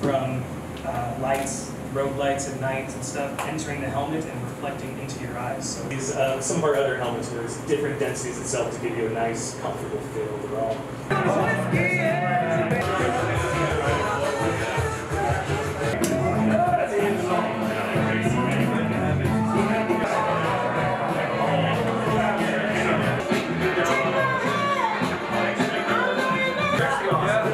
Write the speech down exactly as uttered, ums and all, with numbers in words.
from uh, lights, road lights at night and stuff, entering the helmet and reflecting into your eyes. So these, uh, some of our other helmets, there's different densities itself to give you a nice, comfortable feel overall. Yeah.